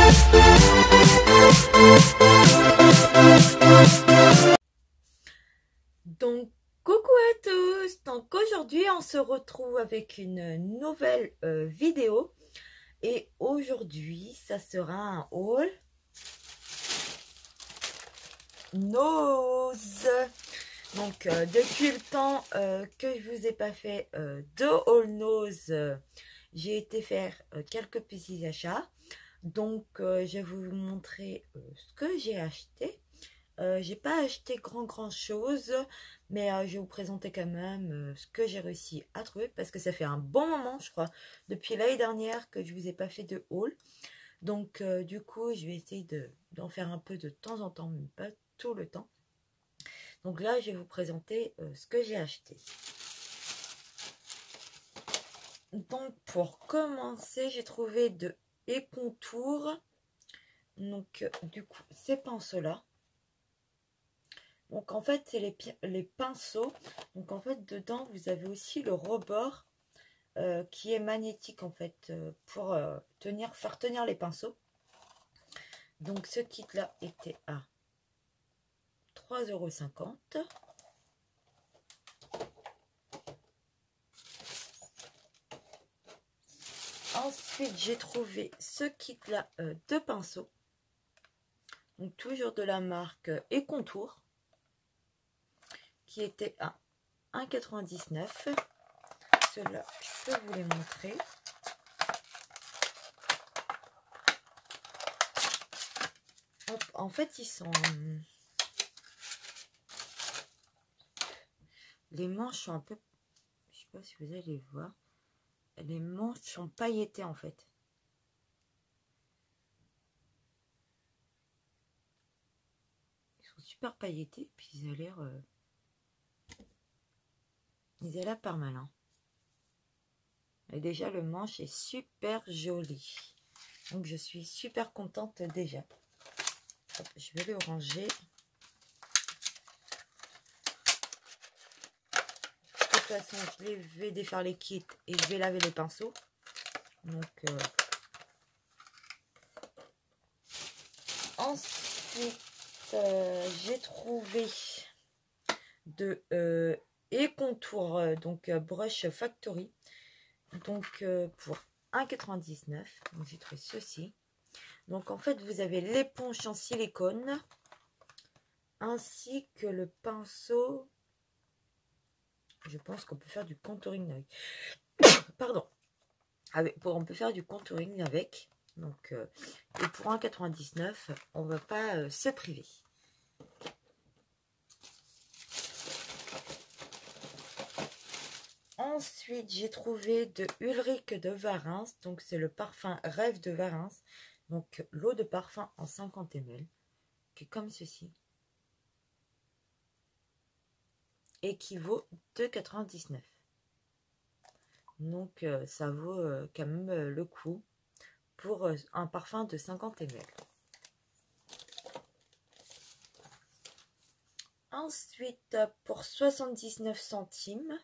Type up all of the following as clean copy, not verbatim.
Donc coucou à tous, donc aujourd'hui on se retrouve avec une nouvelle vidéo et aujourd'hui ça sera un haul nose. Donc depuis le temps que je vous ai pas fait de haul nose, j'ai été faire quelques petits achats. Donc je vais vous montrer ce que j'ai acheté. J'ai pas acheté grand chose, mais je vais vous présenter quand même ce que j'ai réussi à trouver parce que ça fait un bon moment, je crois, depuis l'année dernière que je vous ai pas fait de haul. Donc du coup, je vais essayer d'en faire un peu de temps en temps, mais pas tout le temps. Donc là, je vais vous présenter ce que j'ai acheté. Donc pour commencer, j'ai trouvé de Contour. Donc du coup, ces pinceaux-là. Donc en fait, c'est les pinceaux. Donc en fait, dedans, vous avez aussi le rebord qui est magnétique en fait pour faire tenir les pinceaux. Donc ce kit-là était à 3,50 €. Ensuite, j'ai trouvé ce kit-là de pinceaux. Donc toujours de la marque Contour, qui était à 1,99 €. Ceux-là, je peux vous les montrer. Hop, en fait, ils sont... Les manches sont un peu... Je sais pas si vous allez voir. Les manches sont pailletées en fait. Ils sont super pailletés. Puis ils ont l'air... Ils ont l'air pas mal. Hein. Et déjà, le manche est super joli. Donc, je suis super contente déjà. Hop, je vais le ranger. De toute façon, je vais défaire les kits et je vais laver les pinceaux. Donc, ensuite, j'ai trouvé de Contour, donc Brush Factory. Donc, pour 1,99 €. Donc, j'ai trouvé ceci. Donc, en fait, vous avez l'éponge en silicone ainsi que le pinceau. Je pense qu'on peut faire du contouring avec. Pardon. On peut faire du contouring avec. Donc, et pour 1,99 €, on ne va pas se priver. Ensuite, j'ai trouvé de Ulrich de Varins. Donc, c'est le parfum Rêve de Varins. Donc, l'eau de parfum en 50 ml. Qui est comme ceci. Et qui vaut 2,99 €. Donc, ça vaut quand même le coup pour un parfum de 50 ml. Ensuite, pour 79 centimes,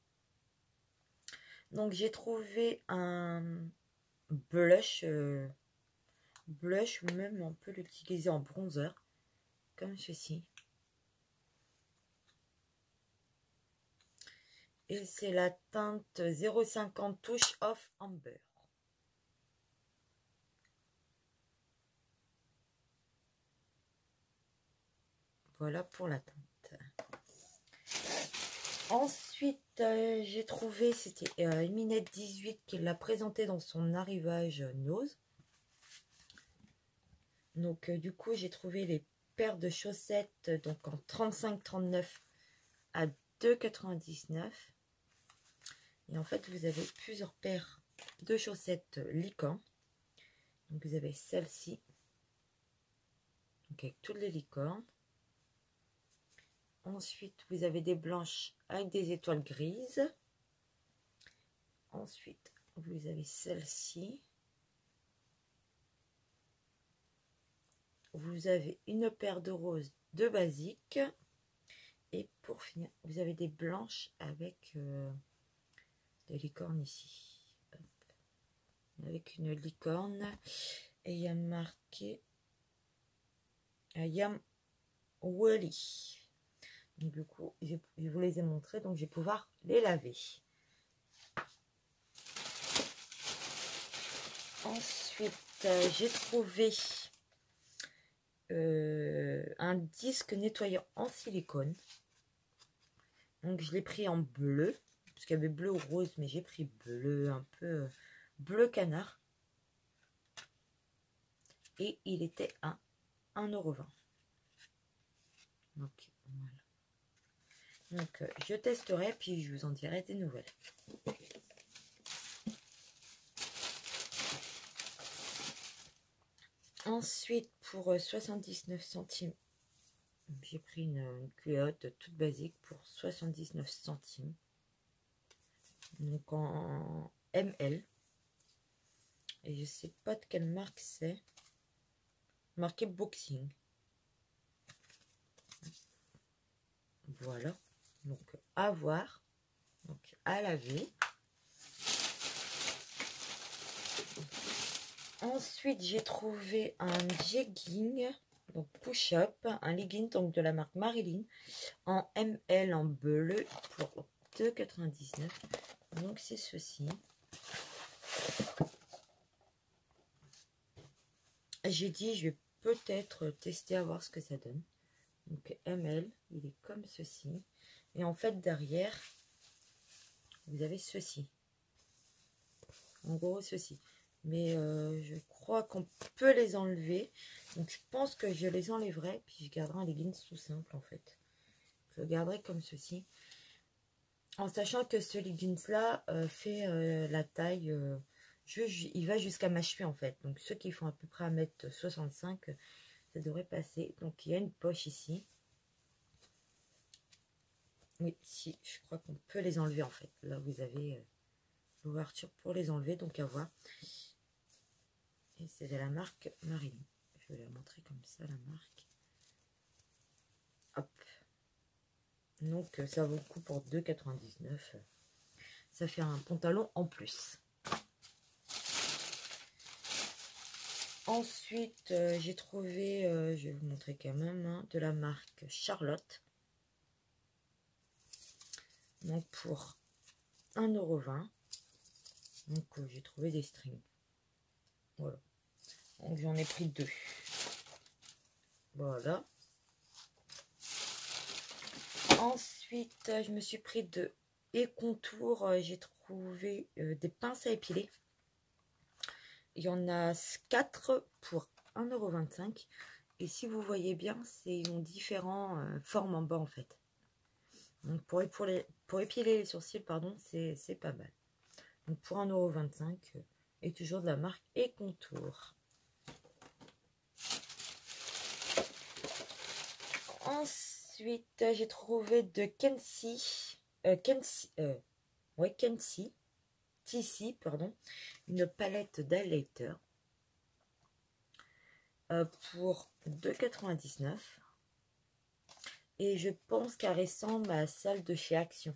donc j'ai trouvé un blush, ou même on peut l'utiliser en bronzer, comme ceci. Et c'est la teinte 0,50 Touch of Amber. Voilà pour la teinte. Ensuite, j'ai trouvé, c'était Eminette 18 qui l'a présenté dans son arrivage nose. Donc, du coup, j'ai trouvé les paires de chaussettes donc en 35-39 à 2,99 €. Et en fait, vous avez plusieurs paires de chaussettes licornes. Donc, vous avez celle-ci, donc avec toutes les licornes. Ensuite, vous avez des blanches avec des étoiles grises. Ensuite, vous avez celle-ci. Vous avez une paire de roses de basique. Et pour finir, vous avez des blanches avec des licornes ici. Hop. Avec une licorne. Et il y a marqué I am Wally. Donc, du coup, je vous les ai montrés, donc je vais pouvoir les laver. Ensuite, j'ai trouvé un disque nettoyant en silicone. Donc, je l'ai pris en bleu, parce qu'il y avait bleu ou rose, mais j'ai pris bleu, un peu bleu canard. Et il était à 1,20 €. Donc, voilà. Donc, je testerai, puis je vous en dirai des nouvelles. Ensuite, pour 79 centimes, j'ai pris une culotte toute basique pour 79 centimes. Donc, en ML. Et je sais pas de quelle marque c'est. Marqué Boxing. Voilà. Donc, à voir. Donc, à laver. Ensuite, j'ai trouvé un jegging, donc push-up, un legging donc de la marque Marilyn, en ML en bleu pour 2,99 €. Donc, c'est ceci. J'ai dit, je vais peut-être tester à voir ce que ça donne. Donc, ML, il est comme ceci. Et en fait, derrière, vous avez ceci. En gros, ceci. Mais je crois qu'on peut les enlever. Donc, je pense que je les enlèverai. Puis, je garderai un leggings tout simple, en fait. Je le garderai comme ceci. En sachant que ce leggings-là fait la taille... il va jusqu'à ma cheville, en fait. Donc, ceux qui font à peu près 1,65 m, ça devrait passer. Donc, il y a une poche ici. Oui, si, je crois qu'on peut les enlever, en fait. Là, vous avez l'ouverture pour les enlever. Donc, à voir. Et c'est de la marque Marilyn. Je vais la montrer comme ça, la marque. Hop. Donc, ça vaut le coup pour 2,99 €. Ça fait un pantalon en plus. Ensuite, j'ai trouvé, je vais vous montrer quand même, hein, de la marque Charlotte. Donc, pour 1,20 €. Donc, j'ai trouvé des strings. Voilà. Donc, j'en ai pris 2. Voilà. Ensuite, je me suis pris de contours. J'ai trouvé des pinces à épiler. Il y en a 4 pour 1,25 €. Et si vous voyez bien, ils ont différentes formes en bas, en fait. Donc, pour épiler les sourcils, pardon, c'est pas mal. Donc, pour 1,25 €, et toujours de la marque et contour. Ensuite, j'ai trouvé de Kenzie, TC, pardon, une palette d'highlighter pour 2,99 €. Et je pense qu'elle ressemble à celle de chez Action.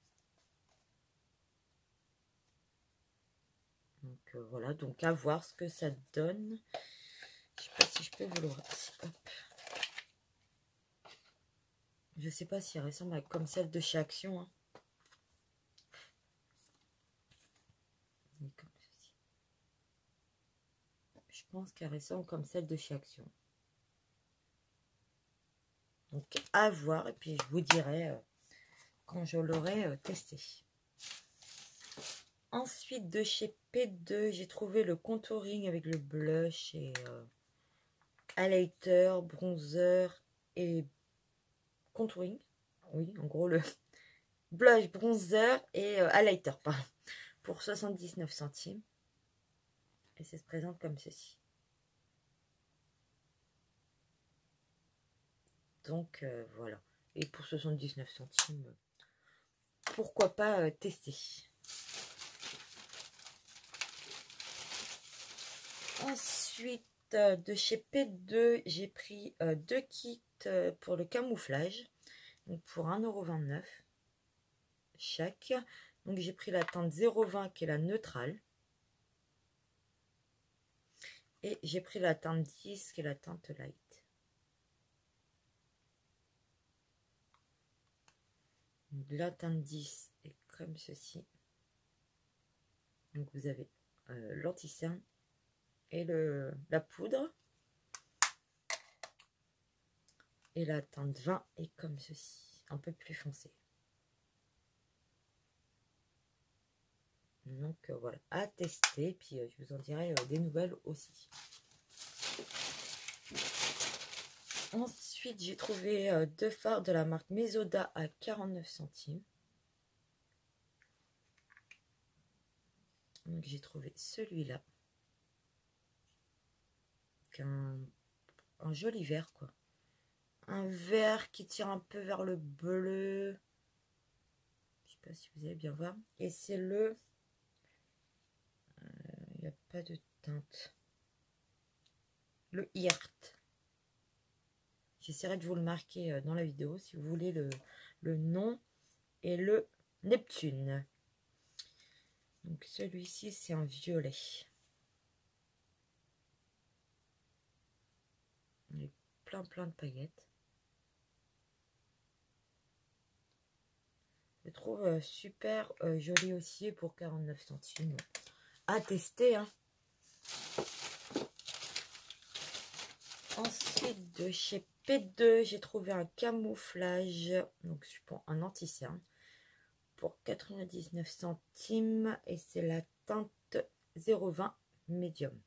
Donc voilà, donc à voir ce que ça donne. Je sais pas si je peux vous le... Hop. Je sais pas si elle ressemble à comme celle de chez Action. Hein. Comme ceci. Je pense qu'elle ressemble comme celle de chez Action. Donc à voir, et puis je vous dirai quand je l'aurai testé. Ensuite, de chez P2, j'ai trouvé le contouring avec le blush et highlighter, bronzer et contouring. Oui, en gros, le blush, bronzer et highlighter, pardon, pour 79 centimes. Et ça se présente comme ceci. Donc, voilà. Et pour 79 centimes, pourquoi pas tester. Ensuite, de chez P2, j'ai pris 2 kits pour le camouflage. Donc, pour 1,29 € chaque. Donc, j'ai pris la teinte 0,20 qui est la neutrale. Et j'ai pris la teinte 10 qui est la teinte light. La teinte 10 est comme ceci. Donc vous avez l'anti-cerne et la poudre. Et la teinte 20 est comme ceci, un peu plus foncé. Donc voilà, à tester, puis je vous en dirai des nouvelles aussi. Ensuite, j'ai trouvé deux fards de la marque Mesoda à 49 centimes. Donc j'ai trouvé celui-là. Un joli vert, quoi. Un vert qui tire un peu vers le bleu. Je sais pas si vous allez bien voir. Et c'est le... Il n'y a pas de teinte. Le Hirt. J'essaierai de vous le marquer dans la vidéo si vous voulez le nom et le Neptune. Donc celui-ci c'est un violet. Il y a plein de paillettes. Je trouve super joli aussi pour 49 centimes. À tester, hein. Ensuite, de chez P2, j'ai trouvé un camouflage, donc je prends un anti-cerne pour 99 centimes et c'est la teinte 020 médium.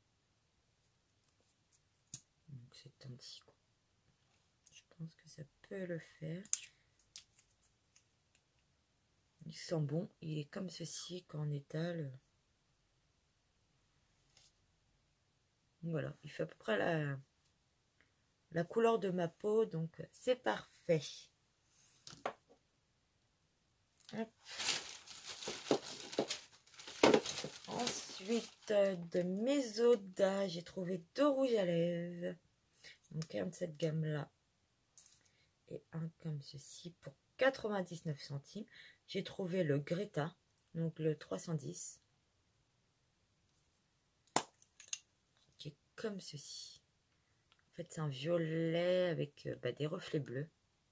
Donc c'est teinte-ci, quoi. Je pense que ça peut le faire. Il sent bon, il est comme ceci quand on étale. Voilà, il fait à peu près la couleur de ma peau, donc c'est parfait. Hop. Ensuite, de Mesoda, j'ai trouvé deux rouges à lèvres. Donc un de cette gamme-là et un comme ceci pour 99 centimes. J'ai trouvé le Greta, donc le 310, qui est comme ceci. En fait, c'est un violet avec des reflets bleus.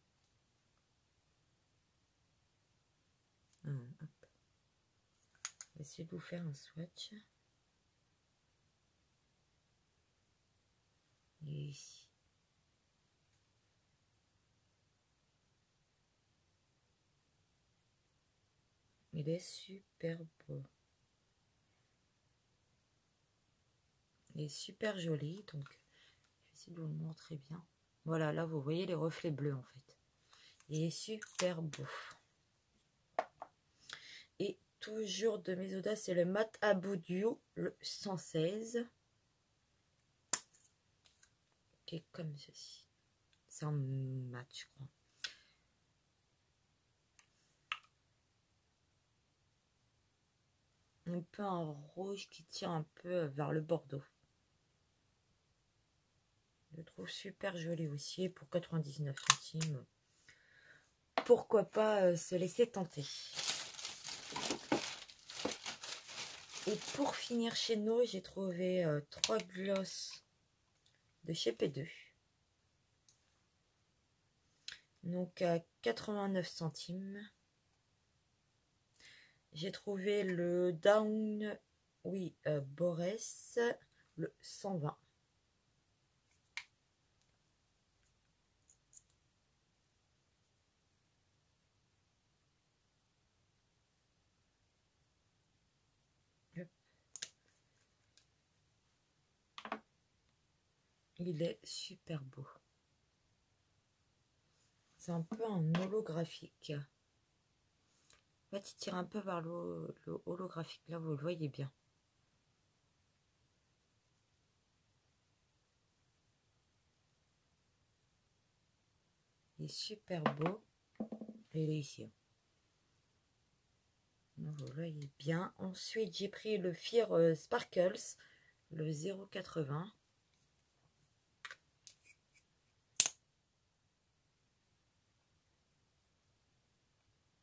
Hop. Je vais essayer de vous faire un swatch. Et ici. Il est super beau. Il est super joli, donc je vais essayer de vous le montrer bien. Voilà, là vous voyez les reflets bleus en fait. Il est super beau. Et toujours de Mesoda, c'est le Mat Aboudiou, le 116. Qui est comme ceci. C'est un mat, je crois. Un peu un rouge qui tire un peu vers le bordeaux. Je le trouve super joli aussi pour 99 centimes. Pourquoi pas se laisser tenter. Et pour finir chez nous, j'ai trouvé 3 glosses de chez P2. Donc à 89 centimes. J'ai trouvé le Down, oui, Borès, le 120. Il est super beau. C'est un peu un holographique. En fait, il tire un peu vers le holographique. Là, vous le voyez bien. Il est super beau. Et il est ici. Vous le voyez bien. Ensuite, j'ai pris le Fear Sparkles, le 0,80.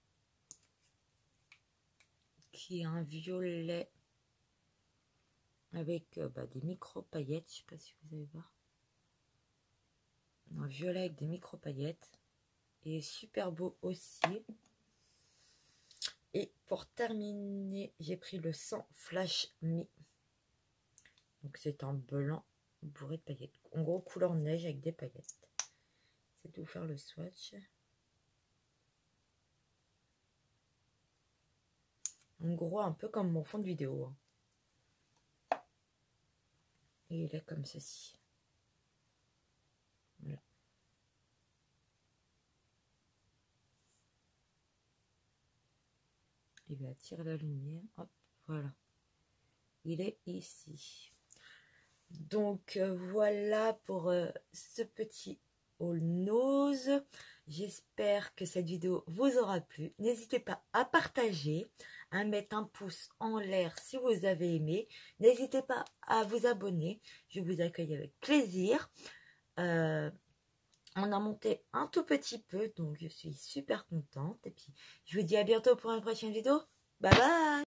Qui est un violet avec des micro paillettes. Je sais pas si vous allez voir. Un violet avec des micro paillettes. Et super beau aussi. Et pour terminer, j'ai pris le 100 Flash Me. Donc c'est un blanc bourré de paillettes. En gros, couleur neige avec des paillettes. C'est de vous faire le swatch. En gros, un peu comme mon fond de vidéo. Et il est comme ceci. Voilà. Il va attirer la lumière. Hop, voilà. Il est ici. Donc voilà pour ce petit haul nose. J'espère que cette vidéo vous aura plu. N'hésitez pas à partager, à mettre un pouce en l'air si vous avez aimé. N'hésitez pas à vous abonner. Je vous accueille avec plaisir. On a monté un tout petit peu, donc je suis super contente. Et puis, je vous dis à bientôt pour une prochaine vidéo. Bye bye!